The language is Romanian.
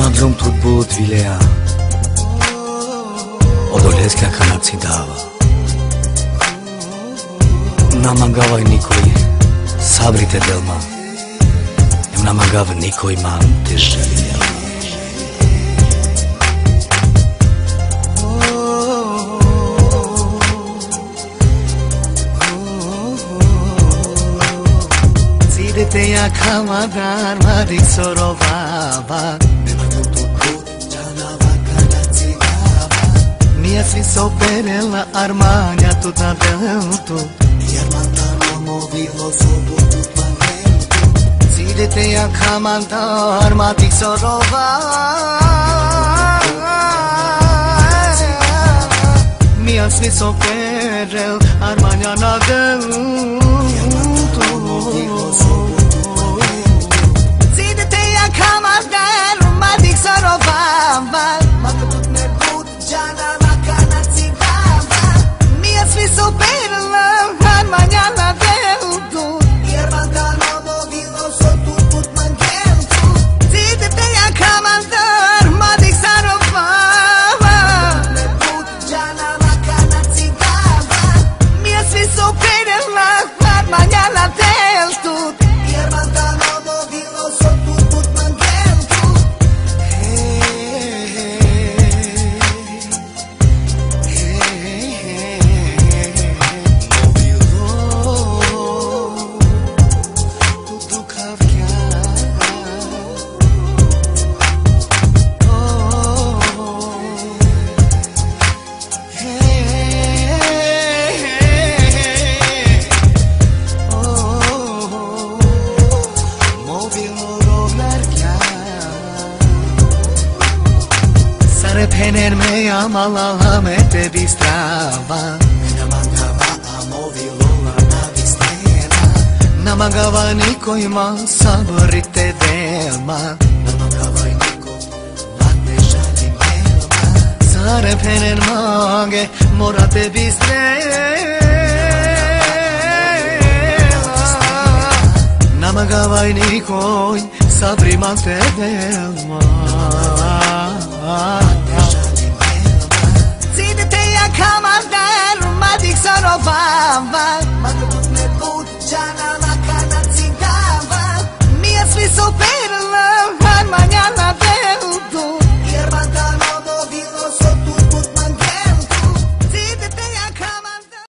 Na drum tot but vilea Odolesc ja kanaci dava Na mangavaj nikoj Sabri te delma Em na mangav nikoj man te željela Te ja kamadar madik sorovava Nema tu kut janava kada cigava Mia si soperela armania tu na deltu I armantano movilo sobu tu planeltu Te ja kamadar madik sorovava Mia si soperel armania na deltu Pener meja mala mete distrava Na mangava amovilula na vistena Na mangava niko ima saborite delma Na mangava niko late žalim delma Sare pener mange morate bistrela Na mangava niko sabri mante delma Mia svi soperla, mañana